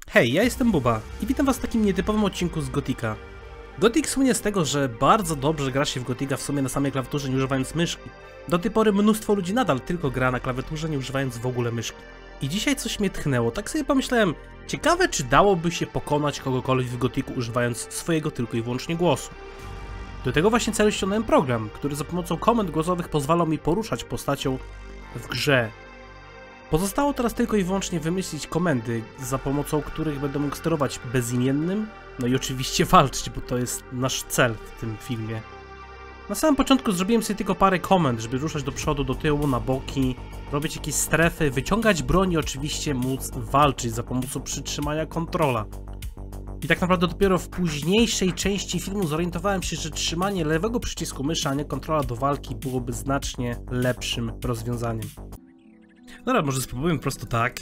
Hej, ja jestem Buba i witam was w takim nietypowym odcinku z Gotika. Gothic słynie z tego, że bardzo dobrze gra się w Gotika w sumie na samej klawiaturze, nie używając myszki. Do tej pory mnóstwo ludzi nadal tylko gra na klawiaturze, nie używając w ogóle myszki. I dzisiaj coś mnie tchnęło, tak sobie pomyślałem, ciekawe czy dałoby się pokonać kogokolwiek w Gotiku używając swojego tylko i wyłącznie głosu. Do tego właśnie celu ściągnąłem program, który za pomocą komend głosowych pozwalał mi poruszać postacią w grze. Pozostało teraz tylko i wyłącznie wymyślić komendy, za pomocą których będę mógł sterować bezimiennym, no i oczywiście walczyć, bo to jest nasz cel w tym filmie. Na samym początku zrobiłem sobie tylko parę komend, żeby ruszać do przodu, do tyłu, na boki, robić jakieś strefy, wyciągać broń i oczywiście móc walczyć za pomocą przytrzymania kontrola. I tak naprawdę dopiero w późniejszej części filmu zorientowałem się, że trzymanie lewego przycisku myszy, a nie kontrola do walki byłoby znacznie lepszym rozwiązaniem. Dobra, może spróbujmy po prostu tak.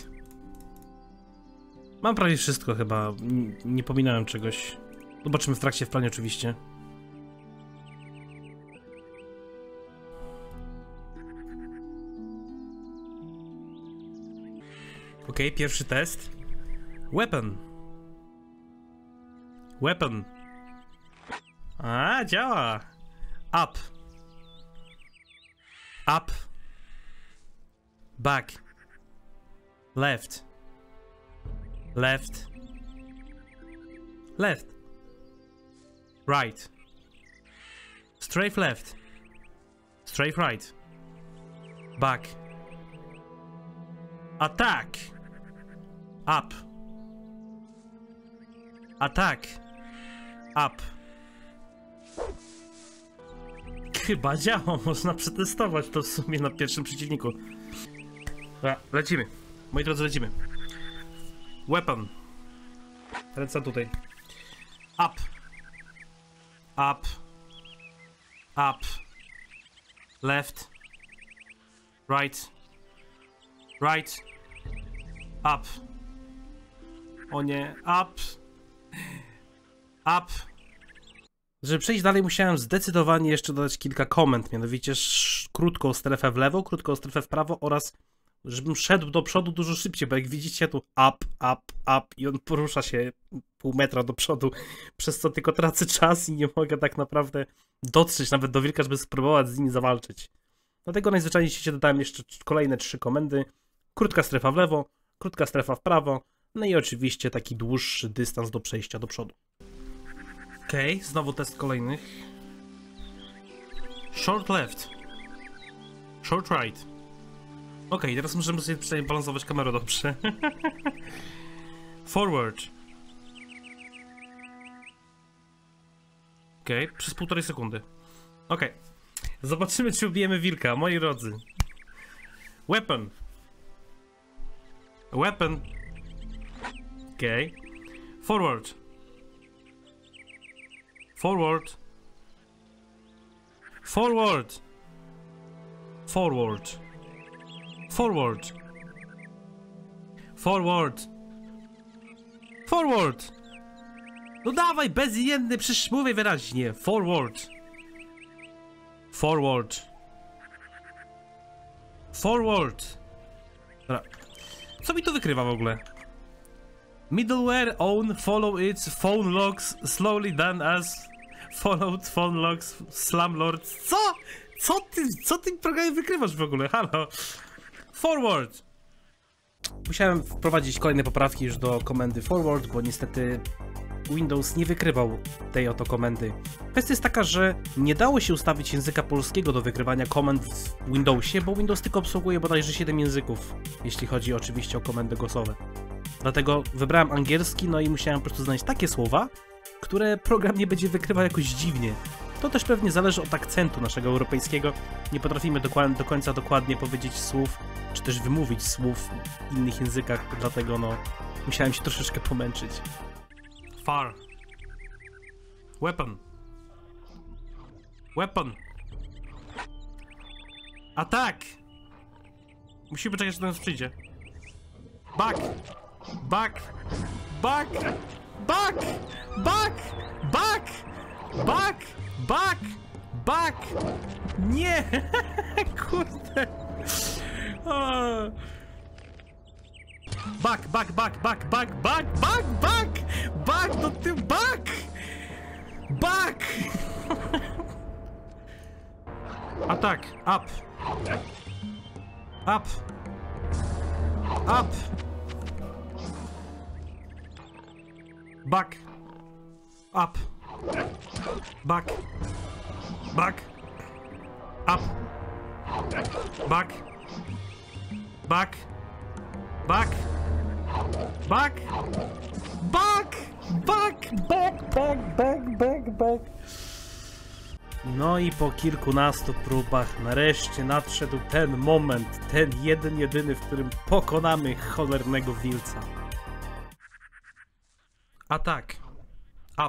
Mam prawie wszystko chyba, nie pominąłem czegoś. Zobaczymy w trakcie w planie oczywiście. Okej, pierwszy test. Weapon. Weapon. A, działa. Up. Up. Back. Left. Left. Left. Right. Strafe left. Strafe right. Back. Attack. Up. Attack. Up. Chyba działa, można przetestować to w sumie na pierwszym przeciwniku. Dobra, lecimy. Moi drodzy, lecimy. Weapon. Ręce tutaj. Up. Up. Up. Left. Right. Right. Up. O nie. Up. Up. Żeby przejść dalej, musiałem zdecydowanie jeszcze dodać kilka komend, mianowicie krótką strefę w lewo, krótką strefę w prawo oraz żebym szedł do przodu dużo szybciej, bo jak widzicie tu up i on porusza się pół metra do przodu, przez co tylko tracę czas i nie mogę tak naprawdę dotrzeć nawet do wilka, żeby spróbować z nimi zawalczyć. Dlatego najzwyczajniej w świecie dodałem jeszcze kolejne 3 komendy. Krótka strefa w lewo, krótka strefa w prawo, no i oczywiście taki dłuższy dystans do przejścia do przodu. Okej, znowu test kolejnych. Short left. Short right. Okej, teraz możemy sobie przynajmniej balansować kamerę dobrze. Forward. Okej, przez 1,5 sekundy. Okej. Zobaczymy, czy ubijemy wilka, moi drodzy. Weapon. Weapon. Okej. Forward. Forward. Forward. Forward. Forward. Forward. Forward. No dawaj, bezimienny, przecież mówię wyraźnie. Forward. Forward. Forward. Dobra. Co mi to wykrywa w ogóle? Middleware own follow its phone logs slowly done as followed phone logs slumlords. Co? Co ty programie wykrywasz w ogóle? Halo? Forward. Musiałem wprowadzić kolejne poprawki już do komendy forward, bo niestety Windows nie wykrywał tej oto komendy. Kwestia jest taka, że nie dało się ustawić języka polskiego do wykrywania komend w Windowsie, bo Windows tylko obsługuje bodajże 7 języków, jeśli chodzi oczywiście o komendy głosowe. Dlatego wybrałem angielski, no i musiałem po prostu znaleźć takie słowa, które program nie będzie wykrywał jakoś dziwnie. To też pewnie zależy od akcentu naszego europejskiego. Nie potrafimy do końca dokładnie powiedzieć słów, czy też wymówić słów w innych językach, dlatego no musiałem się troszeczkę pomęczyć. Far. Weapon. Weapon. Attack. Musimy poczekać, aż do nas przyjdzie. Back. Back. Back. Back. Back. Back. Back. Back. Back. Nie. Kurde. Back, back, back, back, back, back, back, back! Back do tyłu, back! Back! Atak, up. Up. Up. Back. Up. Back. Back. Up. Back. Back. Back. Back. Back. Back. Back. Back. Back. Back. Back. No i po kilkunastu próbach nareszcie nadszedł ten moment, ten jedyny, w którym pokonamy cholernego wilca. Atak. Up.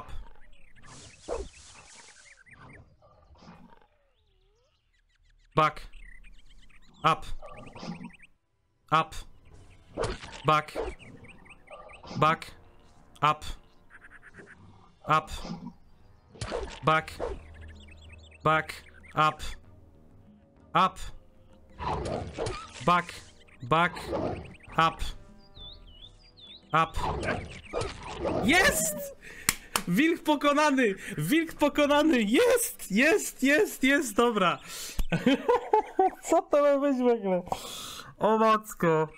Back. Up. Up. Back. Back. Up. Up. Back. Back. Up. Up. Back. Back. Up. Up. Jest! Wilk pokonany! Wilk pokonany! Jest! Jest! Jest! Jest! Dobra! Co to ma być w ogóle? O matko!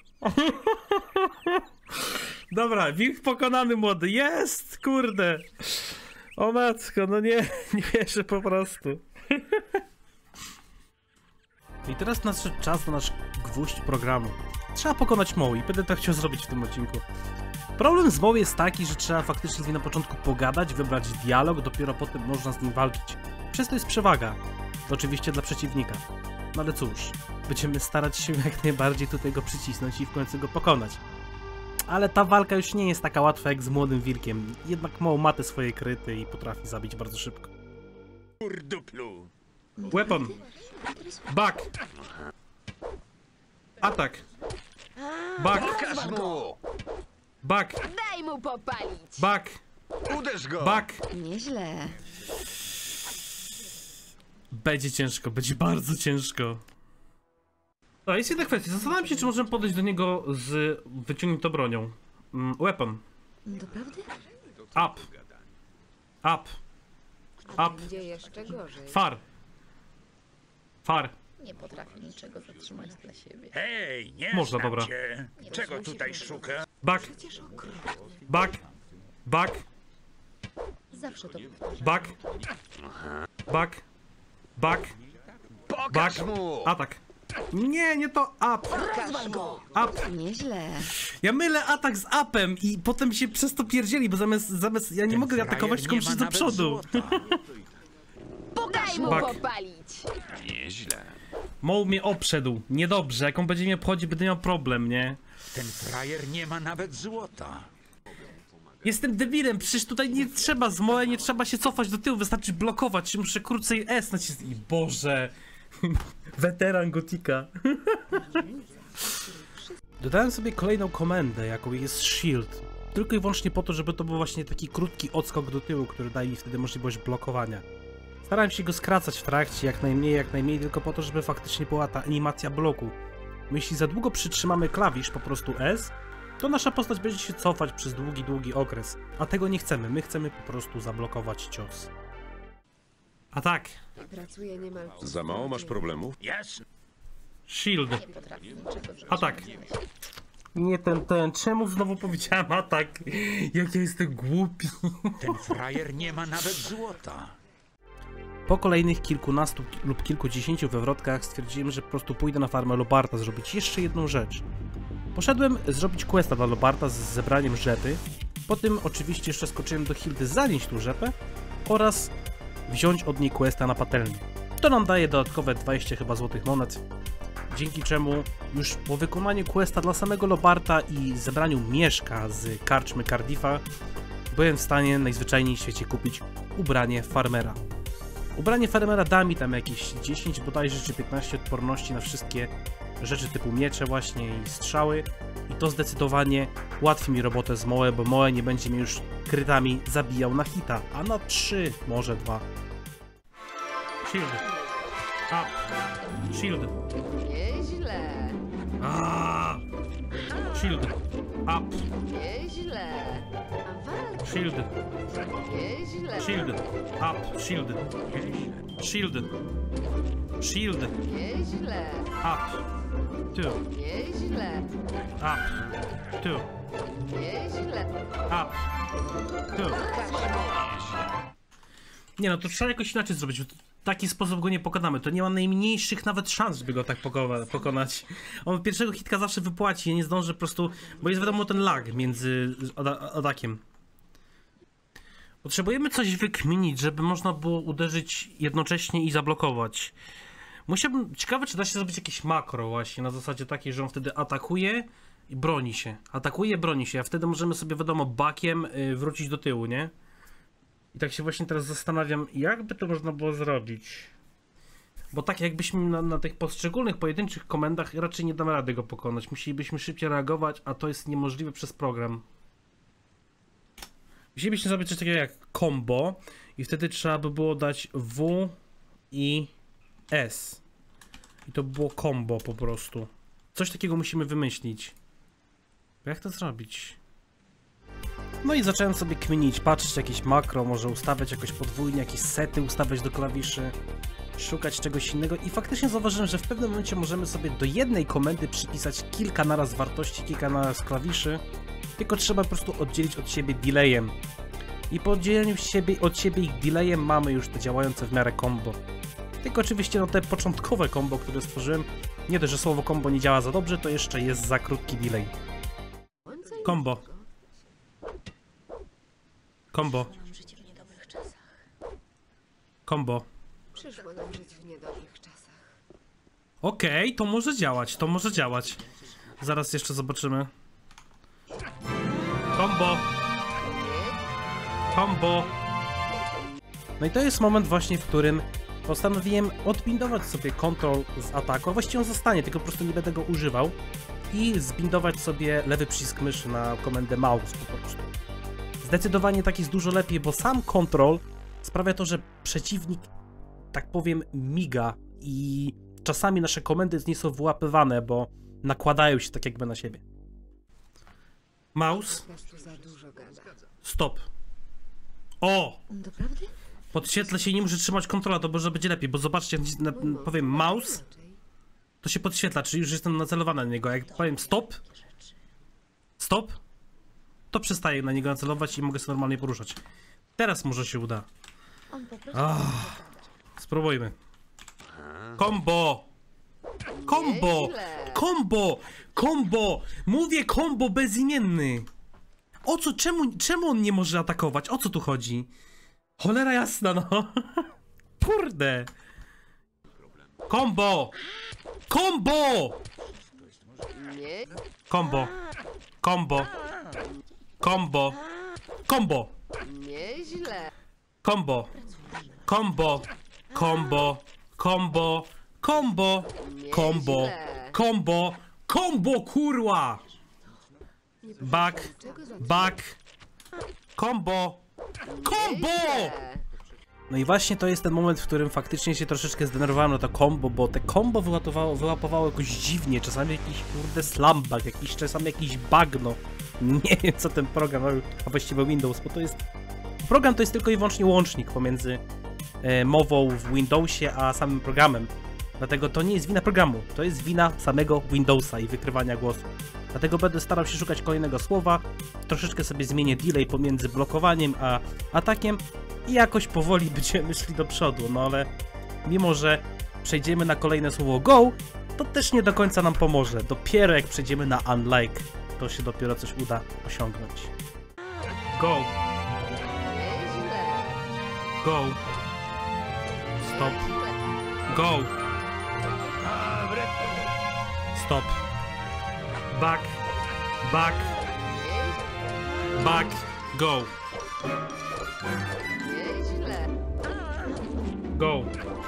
Dobra, wilk pokonany, młody! Jest! Kurde! O matko, no nie wierzę po prostu. I teraz nadszedł czas na nasz gwóźdź programu. Trzeba pokonać Moe i będę to chciał zrobić w tym odcinku. Problem z Moe jest taki, że trzeba faktycznie z nim na początku pogadać, wybrać dialog, dopiero potem można z nim walczyć. Przez to jest przewaga. Oczywiście dla przeciwnika. No ale cóż, będziemy starać się jak najbardziej tutaj go przycisnąć i w końcu go pokonać. Ale ta walka już nie jest taka łatwa jak z młodym wilkiem. Jednak Moe ma te swoje kryty i potrafi zabić bardzo szybko. Weapon. Back. Atak. Back. Back. Daj mu popalić! Back. Uderz go! Back. Nieźle. Będzie ciężko, będzie bardzo ciężko. No, jest jedna kwestia. Zastanawiam się, czy możemy podejść do niego z wyciągniętą bronią. Weapon. Doprawdy? Up. Up. Up. Będzie jeszcze gorzej. Far. Far. Nie potrafię niczego zatrzymać dla siebie. Hej, nie Można, znam dobra. cię. Czego tutaj szuka? Back. Przecież okrutnie. Back. Back. Zawsze to powtarzam. Back. Back. Back. Pokaż Back. mu! Atak. Nie, nie to up. Up. Nieźle. Ja mylę atak z upem i potem się przez to pierdzieli, bo zamiast ja nie mogę frajer atakować, tylko nie muszę ma do nawet przodu. złota. Daj mu Back. popalić! Nieźle. Moe mnie obszedł. Niedobrze, jak on będzie mnie obchodzić, będę miał problem, nie? Ten frajer nie ma nawet złota. Jestem debilem, przecież tutaj nie trzeba z Moe, nie trzeba się cofać do tyłu, wystarczy blokować, muszę krócej S nacisnąć. I Boże! Weteran Gotika. Dodałem sobie kolejną komendę, jaką jest Shield. Tylko i wyłącznie po to, żeby to był właśnie taki krótki odskok do tyłu, który daje mi wtedy możliwość blokowania. Starałem się go skracać w trakcie, jak najmniej, tylko po to, żeby faktycznie była ta animacja bloku. Bo jeśli za długo przytrzymamy klawisz, po prostu S, to nasza postać będzie się cofać przez długi okres. A tego nie chcemy, my chcemy po prostu zablokować cios. Atak. Pracuję niemal... Za mało masz problemów? Jasne. Shield. Nie potrafię niczego zatrzymać Atak. dla siebie. Nie ten. Czemu znowu powiedziałem atak? Jak ja jestem głupi. Ten frajer nie ma nawet złota. Po kolejnych kilkunastu lub kilkudziesięciu wywrotkach stwierdziłem, że po prostu pójdę na farmę Lobarta zrobić jeszcze jedną rzecz. Poszedłem zrobić questa dla Lobarta z zebraniem rzepy. Potem oczywiście jeszcze skoczyłem do Hildy zanieść tą rzepę oraz wziąć od niej questa na patelnię. To nam daje dodatkowe 20 chyba złotych monet, dzięki czemu już po wykonaniu questa dla samego Lobarta i zebraniu mieszka z karczmy Cardiffa byłem w stanie najzwyczajniej w świecie kupić ubranie farmera. Ubranie farmera da mi tam jakieś 10 bodajże czy 15 odporności na wszystkie rzeczy typu miecze właśnie i strzały i to zdecydowanie ułatwi mi robotę z Moe, bo Moe nie będzie mnie już krytami zabijał na hita, a na 3, może 2. Shield. Up. Shield. Nieźle. Shield. Up. Nieźle. A walcz. Shield. Nieźle. Shield. Up. Shield. Shield. Shield. Nieźle. Up. 2. Nieźle. Up. 2. Nieźle. Up. 2. Nie no, to trzeba jakoś inaczej zrobić. W taki sposób go nie pokonamy. To nie ma najmniejszych nawet szans, żeby go tak pokonać. On pierwszego hitka zawsze wypłaci. Ja nie zdążę po prostu, bo jest wiadomo ten lag między atakiem. Potrzebujemy coś wykminić, żeby można było uderzyć jednocześnie i zablokować. Musiałbym... Ciekawe, czy da się zrobić jakieś makro właśnie, na zasadzie takiej, że on wtedy atakuje i broni się. Atakuje, broni się, a wtedy możemy sobie, wiadomo, bakiem wrócić do tyłu, nie? I tak się właśnie teraz zastanawiam, jak by to można było zrobić. Bo tak jakbyśmy na tych poszczególnych, pojedynczych komendach raczej nie damy rady go pokonać. Musielibyśmy szybciej reagować, a to jest niemożliwe przez program. Musielibyśmy zrobić coś takiego jak combo i wtedy trzeba by było dać W i S. I to by było combo po prostu. Coś takiego musimy wymyślić. Jak to zrobić? No i zacząłem sobie kminić, patrzeć jakieś makro, może ustawiać jakoś podwójnie, jakieś sety ustawiać do klawiszy, szukać czegoś innego i faktycznie zauważyłem, że w pewnym momencie możemy sobie do jednej komendy przypisać kilka naraz wartości, kilka naraz klawiszy, tylko trzeba po prostu oddzielić od siebie delayem. I po oddzieleniu od siebie ich delayem mamy już te działające w miarę combo. Tylko oczywiście no te początkowe combo, które stworzyłem, nie dość, że słowo combo nie działa za dobrze, to jeszcze jest za krótki delay. Combo. Combo. Combo. Przyszło nam żyć w niedobrych czasach. Okej, to może działać, to może działać. Zaraz jeszcze zobaczymy. Combo. Combo. No i to jest moment właśnie, w którym postanowiłem odbindować sobie kontrol z ataku, a właściwie on zostanie, tylko po prostu nie będę go używał. I zbindować sobie lewy przycisk myszy na komendę mouse po prostu. Zdecydowanie tak jest dużo lepiej, bo sam kontrol sprawia to, że przeciwnik, tak powiem, miga i czasami nasze komendy nie są wyłapywane, bo nakładają się tak jakby na siebie. Mouse. Po prostu za dużo gada. Stop. O! Doprawdy? Podświetla się i nie muszę trzymać kontrola, to może będzie lepiej, bo zobaczcie, jak powiem mouse, to się podświetla, czyli już jestem nacelowany na niego. Jak powiem stop, stop, to przestaję na niego nacelować i mogę się normalnie poruszać. Teraz może się uda. Spróbujmy. Combo! Combo! Combo! Combo! Mówię combo bezimienny! O co? Czemu on nie może atakować? O co tu chodzi? Cholera jasna, no! Kurde! Combo! Combo! Nie. Combo! Combo! Combo! Combo! Nieźle. Combo! Combo! Combo! Combo! Combo! Combo! Combo! Combo, kurwa! Back! Back! Combo! Combo! No i właśnie to jest ten moment, w którym faktycznie się troszeczkę zdenerwowałem na to combo, bo te combo wyłapowało jakoś dziwnie, czasami jakiś kurde slambag, czasami jakiś bagno. Nie wiem co ten program, a właściwie Windows, bo to jest... Program to jest tylko i wyłącznie łącznik pomiędzy mową w Windowsie a samym programem. Dlatego to nie jest wina programu, to jest wina samego Windowsa i wykrywania głosu. Dlatego będę starał się szukać kolejnego słowa, troszeczkę sobie zmienię delay pomiędzy blokowaniem a atakiem i jakoś powoli będziemy szli do przodu, no ale mimo, że przejdziemy na kolejne słowo go, to też nie do końca nam pomoże. Dopiero jak przejdziemy na unlike, to się dopiero coś uda osiągnąć. Go! Nieźle. Go! Stop! Go! Stop! Back! Back! Back! Go! Nieźle. Go!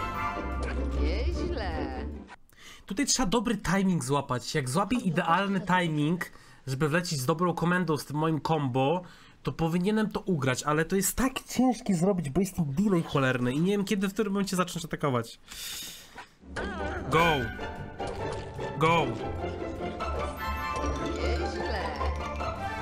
Nieźle. Tutaj trzeba dobry timing złapać. Jak złapię idealny timing, żeby wlecieć z dobrą komendą z tym moim combo, to powinienem to ugrać, ale to jest tak ciężkie zrobić, bo jest ten delay cholerny i nie wiem kiedy, w którym momencie zacząć atakować. Go! Go! Nieźle.